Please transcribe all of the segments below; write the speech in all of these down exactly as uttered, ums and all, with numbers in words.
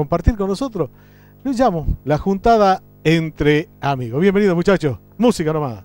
compartir con nosotros. Lo llamo la juntada entre amigos. Bienvenidos, muchachos. Música nomás.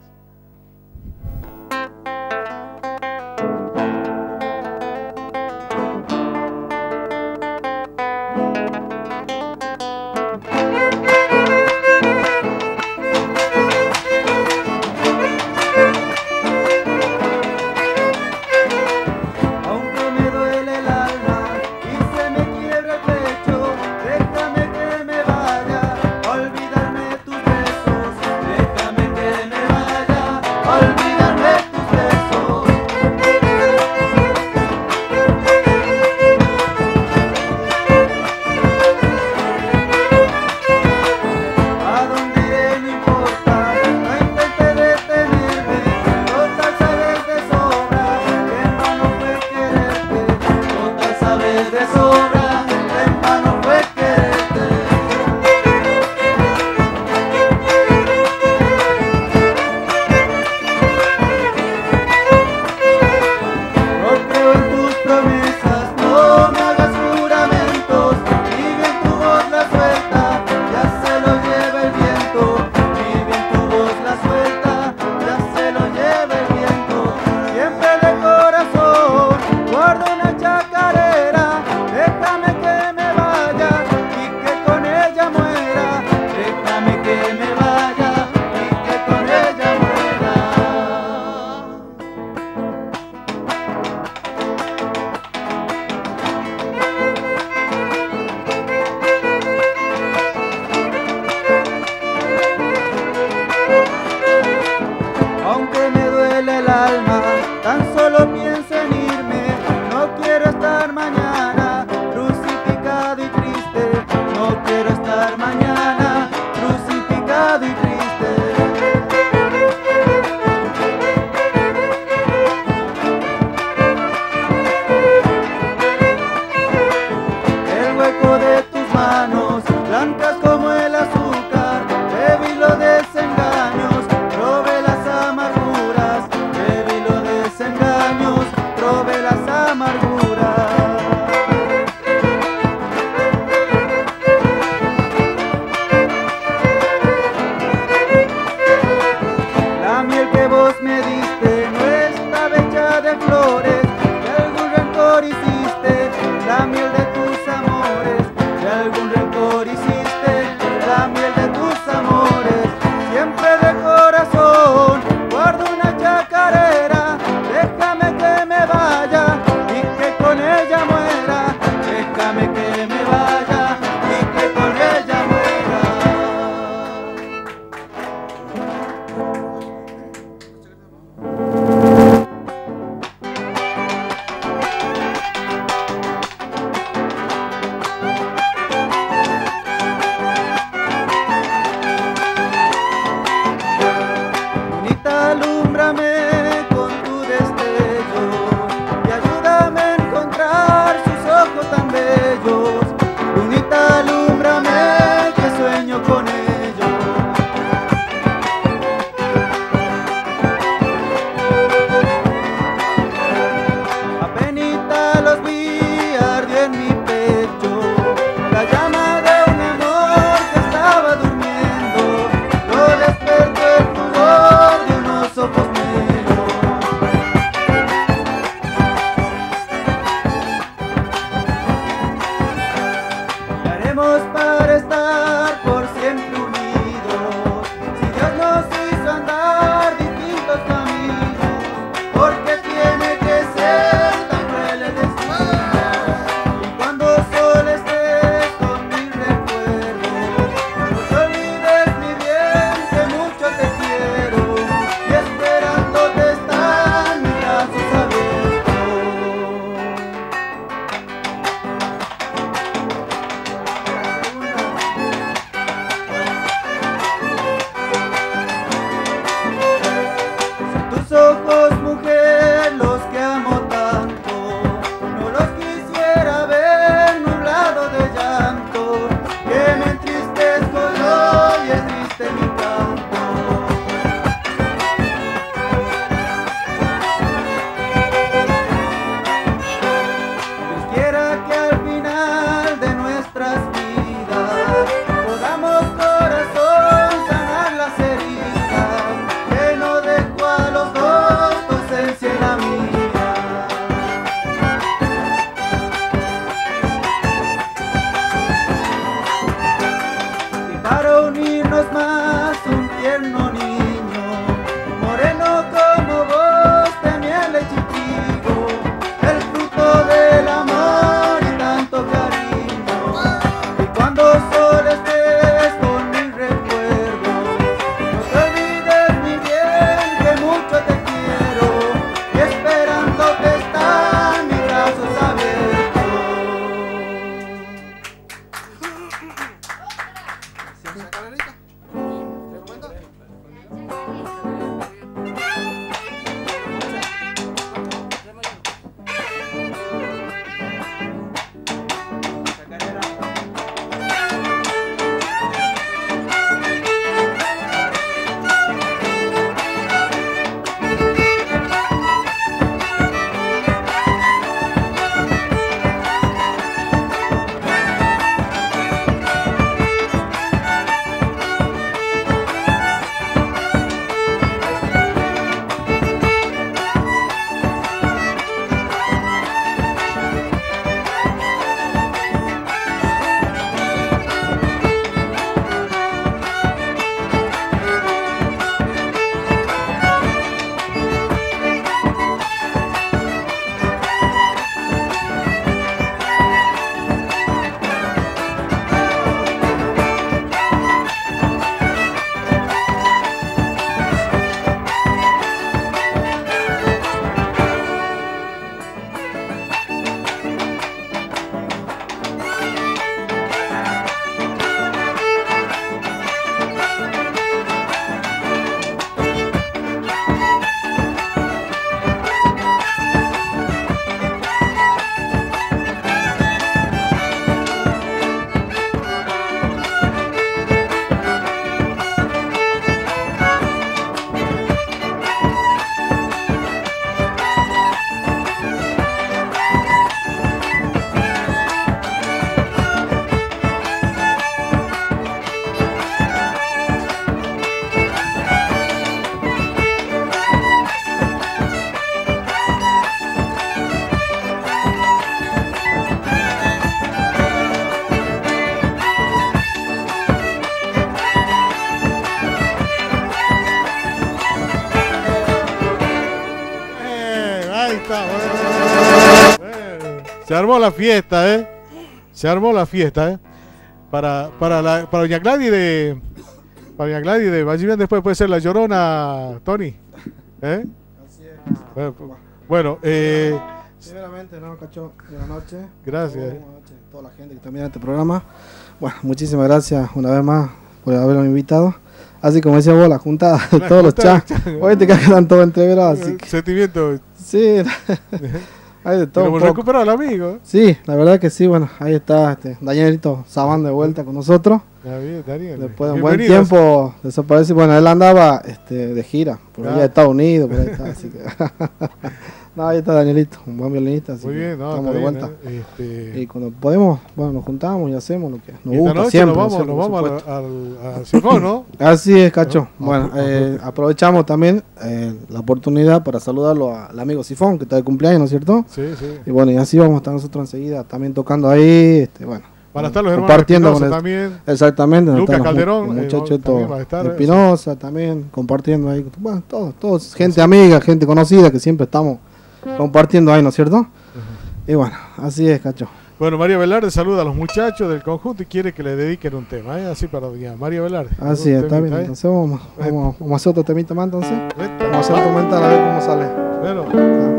Se armó la fiesta, ¿eh? Se armó la fiesta, ¿eh? Para, para, la, para Doña Gladys de... Para Doña Gladys de Vallivian después puede ser la Llorona, Tony. ¿Eh? Así es. Bueno, bueno eh... primeramente, ¿no, Cacho? Buenas noches. Gracias. Buenas noches a toda la gente que está mirando este programa. Bueno, muchísimas gracias una vez más por habernos invitado. Así como decía vos, la juntada de todos los chats. Hoy te quedan todos entreverados. Así que... Sentimiento. Sí, hay de todo. Pero hemos recuperado al amigo. Sí, la verdad que sí. Bueno, ahí está este, Danielito Sabán de vuelta con nosotros. Ya bien, Daniel. Después de un buen tiempo desapareció. Bueno, él andaba este, de gira por allá de Estados Unidos. Por ahí está, así que... No, ahí está Danielito, un buen violinista. Así muy bien, no, estamos de bien, vuelta. ¿eh? Este... Y cuando podemos, bueno, nos juntamos y hacemos lo que nos y gusta esta noche siempre. Nos vamos, ¿no? nos vamos al, al, al Sifón, ¿no? Así es, Cacho. ¿No? Bueno, Ah, eh, ah, aprovechamos también eh, la oportunidad para saludarlo al amigo Sifón, que está de cumpleaños, ¿no es cierto? Sí, sí. Y bueno, y así vamos a estar nosotros enseguida también tocando ahí, este, bueno. Van a estar los hermanos compartiendo Espinosa con el, también. Exactamente. Lucas los Calderón. mu- eh, muchachos también va a estar, Espinosa eh, también, compartiendo ahí. Bueno, todos, todos, gente amiga, gente conocida que siempre estamos compartiendo ahí, ¿no es cierto? Uh-huh. Y bueno, así es, Cacho. Bueno, María Velarde saluda a los muchachos del conjunto y quiere que le dediquen un tema, ¿eh? Así para doña María Velarde. Así es, está bien. ¿eh? Entonces vamos, vamos, vamos a hacer otro temita más, entonces. Vete. Vamos a hacer otro mental a ver cómo sale. Bueno. Ah.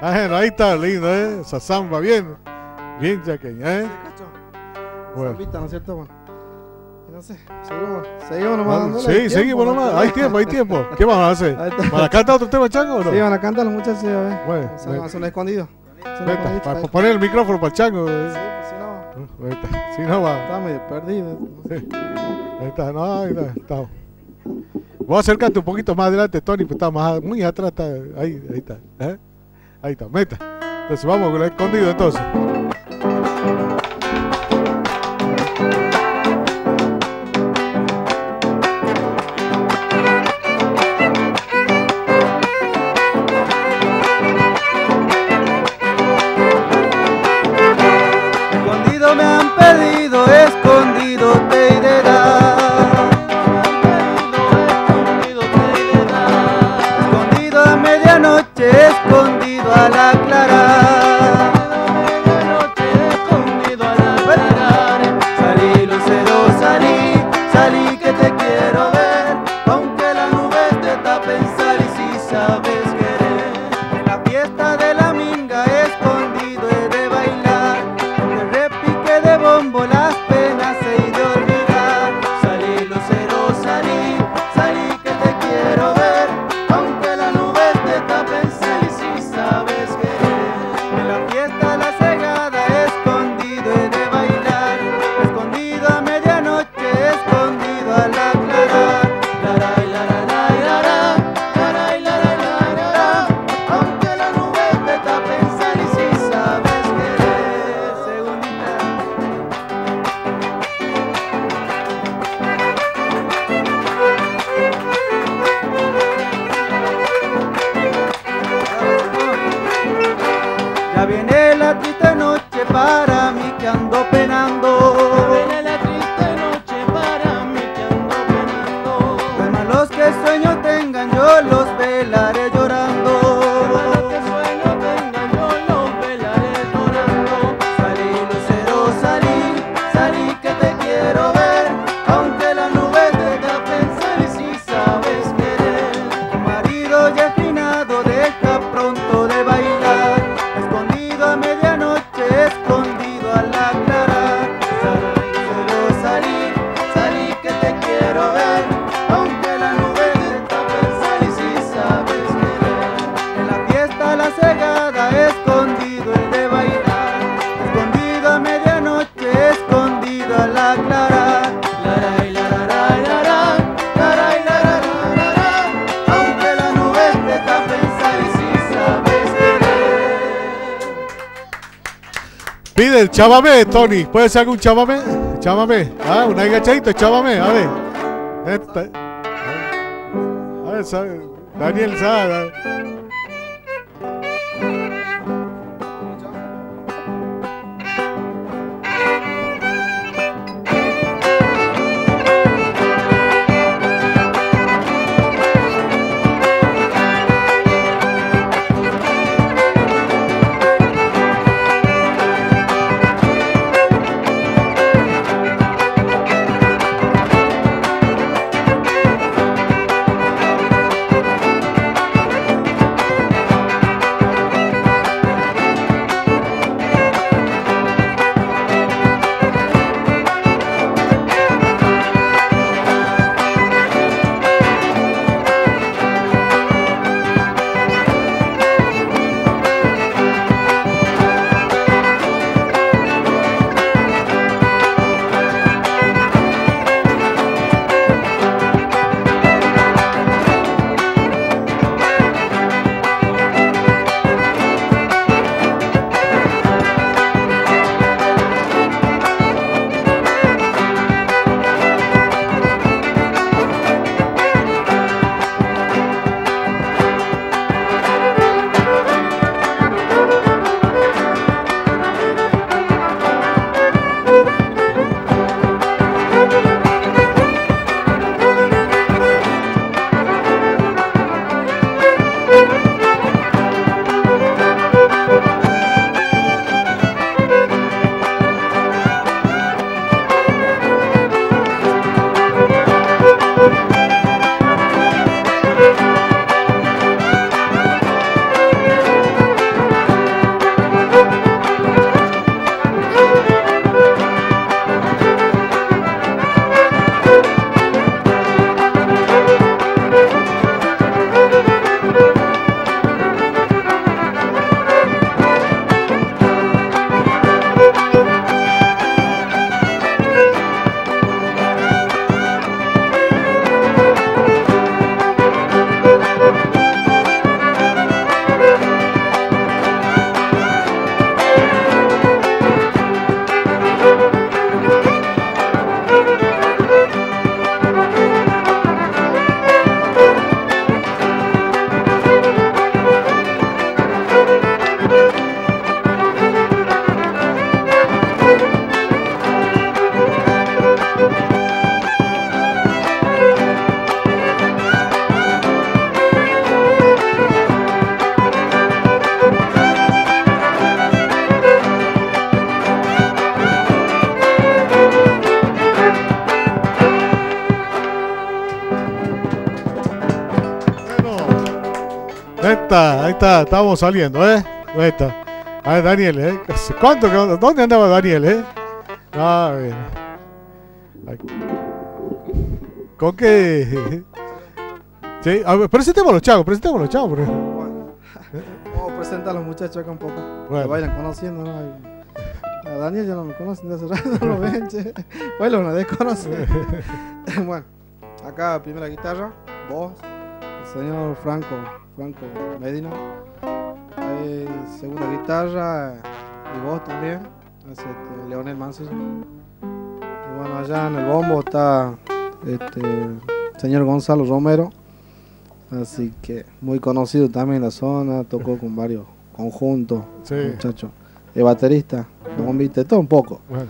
Bueno, ahí está, lindo, ¿eh? Esa samba, bien. Bien chaqueña, ¿eh? Bueno. Zambita, ¿no es cierto? Bueno. No sé, seguimos, seguimos nomás. Bueno, sí, tiempo, seguimos nomás. Hay tiempo, hay tiempo. ¿Qué vamos a hacer? ¿Van a cantar otro tema, Chango, o no? Sí, van a cantar los muchachos, ya ves. Bueno, o sea, bueno. Son escondidos. Vete, para poner el micrófono para el Chango. Sí, pues si no. Ahí está. Si no va. Está medio perdido. Sí. Ahí está, no, ahí está. está. Voy a acercarte un poquito más adelante, Tony, pues está más, muy atrás. Está, ahí, ahí está. ¿eh? Ahí está, meta. Entonces vamos con el escondido entonces. Escondido a la clara, escondido a la clara. Salí lucero, salí, salí que te quiero ver. Aunque las nubes te tapen, salí si sabes querer. En la fiesta de la minga, escondido he de bailar. De repique de bombo, las penas he de olvidar. Salí lucero, salí, salí que te quiero ver. Aunque las nubes te tapen, salí si sabes querer. En la fiesta la cegada, escondido he de bailar. Escondido a medianoche, escondido a la clara. Laray, laray, laray, laray, laray, laray. Aunque las nubes te tapen, salí si sabes querer. Segundita. Ya viene la triste noche para mí que ando penando. Ya viene la triste noche para mí que ando penando. Duerman los que sueños tengan, yo los velaré llorando. Los que sueños tengan, yo los velaré llorando. Salí lucero, salí, salí que te quiero ver. Aunque las nubes te tapen, salí si sabes querer. Tu marido ya finado, deja pronto de bailar. Escondido a medianoche, escondido a la clara. Salí, salí, salí que te quiero ver. Aunque la nube te tapen, salí si sabes querer. En la fiesta la cegada, escondido el de bailar. Escondido a medianoche, escondido a la clara. Laray, laray, laray, laray, laray, laray. Aunque la nube te tapen, salí si sabes querer. Pide el chamamé, Tony. ¿Puede ser algún chamamé? Chamamé. Ah, un agachadito, chamamé. A ver. Esta. A ver, sabe. Daniel sabe. Ahí está, ahí está, estamos saliendo, ¿eh? Ahí está. A ver, Daniel, ¿eh? ¿Cuánto? ¿Dónde andaba Daniel, eh? A ver. ¿Con qué? Sí, a ver, presentemos los chavos, presentemos los chavos. Bueno, vamos a presentar a los muchachos acá un poco. Bueno. Que vayan conociendo, ¿no? A Daniel ya no me conocen de hace rato, no lo ven, che. Bueno, no desconocen. Bueno, acá primera guitarra, voz, el señor Franco, Franco Medina. Ahí, segunda guitarra y voz también, es este, Leonel Mancilla. Y bueno, allá en el bombo está este, el señor Gonzalo Romero, así que muy conocido también en la zona, tocó con varios conjuntos, sí. Muchachos. El baterista, bombista, todo un poco. Bueno.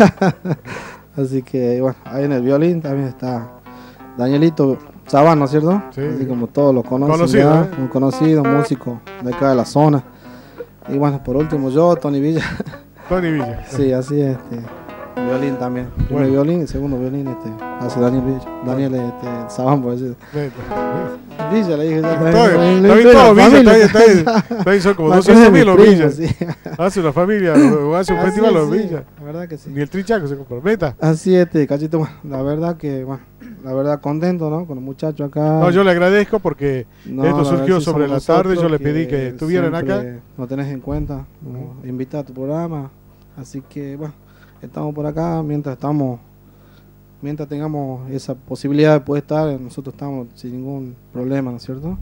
Así que bueno, ahí en el violín también está Danielito Sabán, ¿no es cierto? Sí. Así como todos los conocen, Conocido, ya, ¿eh? un conocido, músico de acá de la zona. Y bueno, por último yo, Tony Villa. Tony Villa. Sí, así es, este, violín también. Primer Bueno. violín y segundo violín este, hace Daniel Villa. Daniel este, Sabán, por decir. Villa le dije. Ya, Está también, bien, le- está bien, le- todos la Villa, está bien, familia. está bien. Está bien, son como Más doscientos que mil mi los primo, Villas. sí. Hace una familia, o hace un Así festival es, los sí, Villas. La verdad que sí. Ni el Trichaco se comprometa. Así es, este, Cachito, bueno, la verdad que, bueno, la verdad contento, ¿no? Con los muchachos acá. No, yo le agradezco porque No, esto la surgió verdad sí sobre somos la tarde, yo nosotros le pedí que estuvieran acá. siempre nos tenés en cuenta, nos invitás a tu programa, así que, bueno, estamos por acá mientras estamos, mientras tengamos esa posibilidad de poder estar, nosotros estamos sin ningún problema, ¿no es cierto?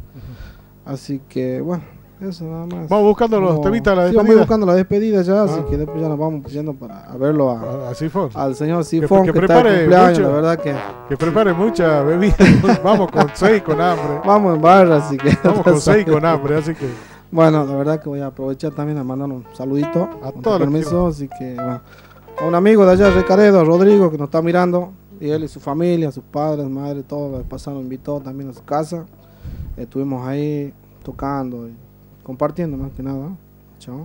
Así que, bueno, eso nada más. Vamos buscando los Vamos- temitas de la sí, vamos despedida. buscando la despedida ya, así Ah. que después ya nos vamos yendo para a verlo a, Ah, Así fue. al señor Sifón, que que, está de prepare cumpleaños, mucho. la verdad que Que prepare mucha bebida. Vamos con seis con hambre. vamos en barra, así que... Vamos con seis con hambre, así que. Bueno, la verdad que voy a aprovechar también a mandar un saludito, A con todos tu los permiso, así que bueno, a un amigo de allá de Recaredo, a Rodrigo, que nos está mirando, y él y su familia, sus padres, madre, todo, el pasado nos invitó también a su casa, estuvimos ahí tocando y compartiendo más que nada, chao.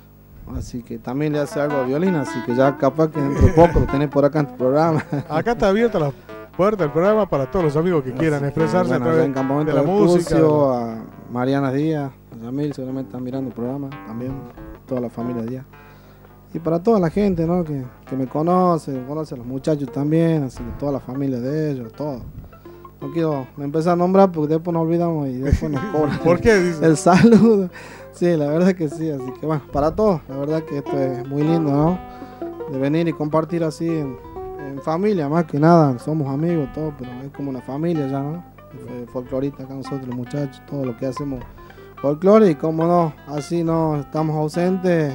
Así que también le hace algo a violín, así que ya capaz que dentro de poco lo tenés por acá en tu programa. Acá está abierta la puerta del programa para todos los amigos que quieran Así que, expresarse bueno, a allá través en Campamento de la del música. Pucio, a Mariana Díaz, a Yamil seguramente están mirando el programa, también toda la familia Díaz. Y para toda la gente, ¿no? que, que me conoce, conoce a los muchachos también, así que toda la familia de ellos, todo. No quiero empezar a nombrar porque después nos olvidamos y después nos cobran ¿Por qué? Dice. el saludo. Sí, la verdad que sí, así que bueno, para todos, la verdad que esto es muy lindo, ¿no? De venir y compartir así en, en familia, más que nada, somos amigos, todo, pero es como una familia ya, ¿no? Eh, folclorista acá nosotros, los muchachos, todo lo que hacemos folclore y como no, así no estamos ausentes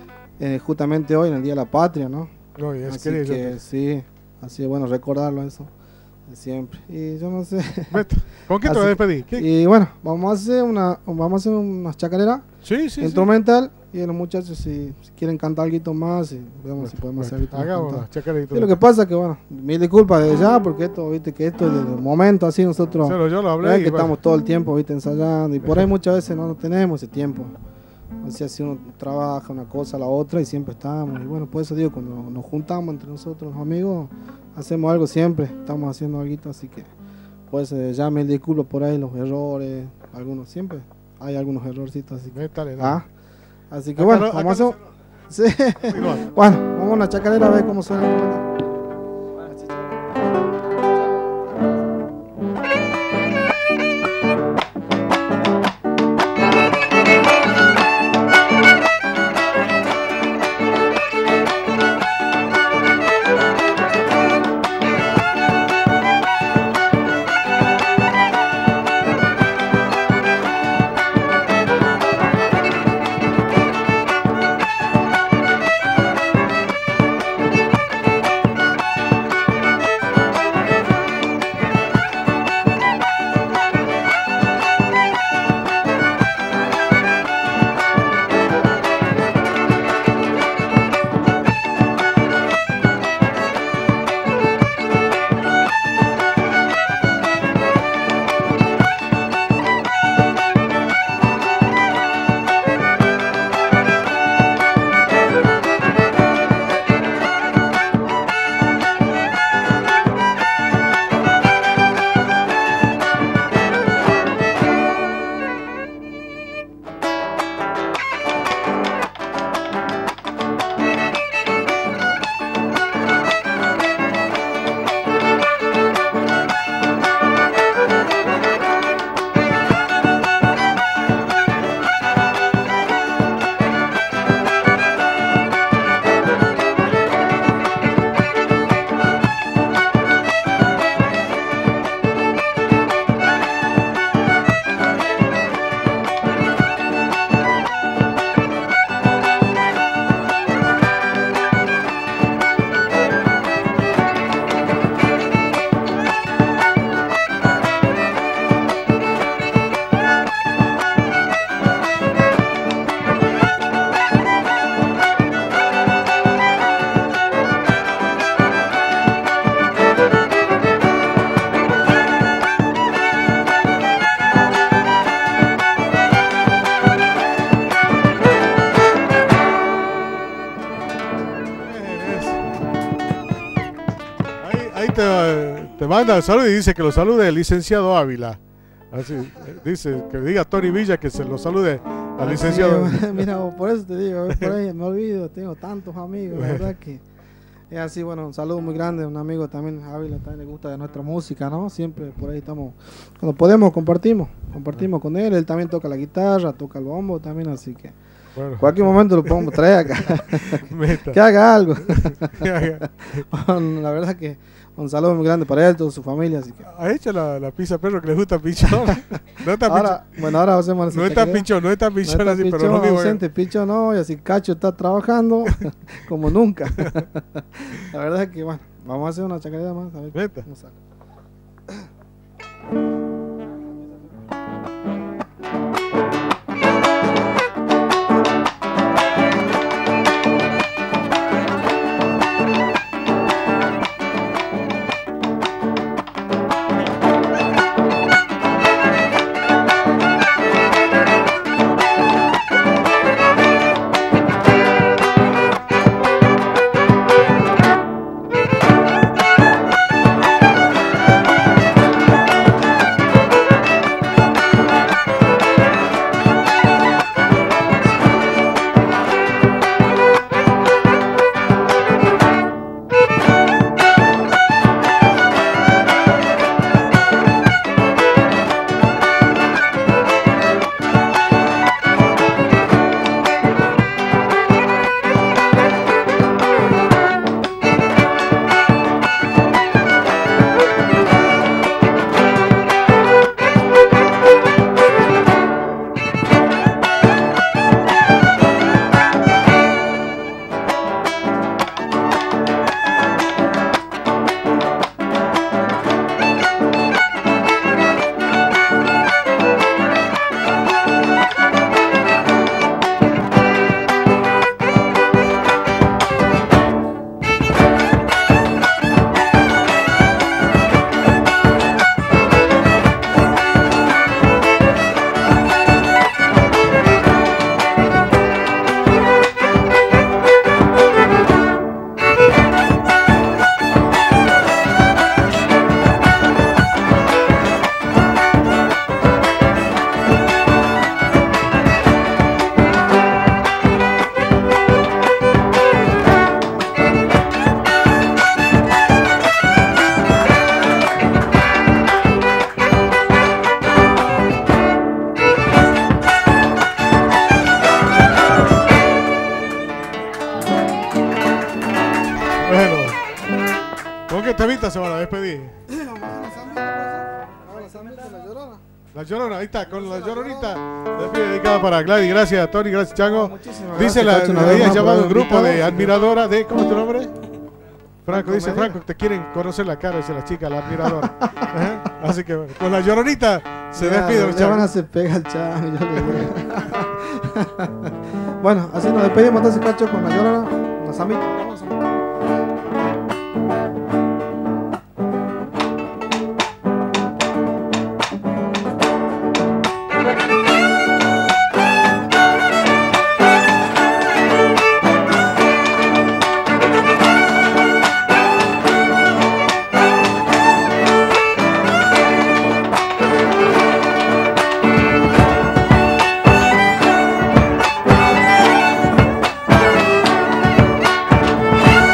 eh, justamente hoy en el Día de la Patria, ¿no? No, y es Así querido. que sí, así es bueno recordarlo eso, de siempre. Y yo no sé. Beto, ¿con qué te Así vas a que- despedir? ¿Qué? Y bueno, vamos a hacer una, vamos a hacer unas chacareras Sí, sí, sí. instrumental y los muchachos si, si quieren cantar algo más y veamos si podemos hacer algo más Hagamos cantado. las chacareras. Sí, lo que pasa es que bueno, mil disculpas desde ya porque esto, viste que esto es de momento así nosotros Solo yo lo no hablé. es y que bueno, estamos todo el tiempo viste ensayando y por ahí muchas veces no tenemos ese tiempo. O sea, si uno trabaja una cosa a la otra y siempre estamos y bueno, por eso digo cuando nos juntamos entre nosotros los amigos hacemos algo siempre, estamos haciendo algo así que pues eh, ya mil disculpas por ahí los errores, algunos siempre hay algunos errorcitos así que métale, no. ah, así que Acá bueno, no- vamos acá a hacer sí. Continúa. Bueno, vamos a una chacarera a ver cómo suena el instrumental. Thank te manda un saludo y dice que lo salude el licenciado Ávila. Así, dice que diga Tony Villa que se lo salude al licenciado. Sí, mira, por eso te digo, por ahí me olvido, tengo tantos amigos, la verdad que es así. Bueno, un saludo muy grande, un amigo también, Ávila, también le gusta de nuestra música, ¿no? Siempre por ahí estamos, cuando podemos compartimos, compartimos con él, él también toca la guitarra, toca el bombo también, así que Bueno. cualquier momento lo podemos traer acá, Meta. que haga algo. Bueno, la verdad que un saludo muy grande para él, toda su familia, así que... ¿Ha hecho la, la pizza perro que le gusta pichón? No está Ahora, bueno, ahora hacemos pichón, no está pichón, no está pichón no está así, pichón, pero lo digo. ausente, pichón no, y así Cacho está trabajando como nunca. La verdad es que, bueno, vamos a hacer una chacarera más, a ver Meta. cómo sale. temita se van a despedir? La Llorona, ahí está, con la Lloronita. Despide dedicada para Gladys. Gracias, Tony, gracias, Chango. Muchísimas Dice gracias, la, Cacho, le habías por llamado un haber grupo de invitado. admiradora de, ¿cómo es tu nombre? Franco, dice Medina. Franco, te quieren conocer la cara, dice la chica, la admiradora. Ajá. Así que bueno, con la Lloronita se Ya, despide los ya van a chavos. hacer pega el chat. yo le digo. Bueno, así nos despedimos entonces, Cacho, con la Llorona. Una samita. Vamos, samita. Thank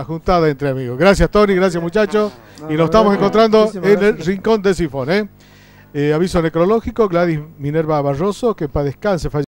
juntada entre amigos. Gracias, Tony, gracias, muchachos. No, y la nos estamos verdad que encontrando muchísimas en el gracias. rincón de Sifón. ¿eh? Eh, aviso necrológico, Gladys Minerva Barroso, que para descanse.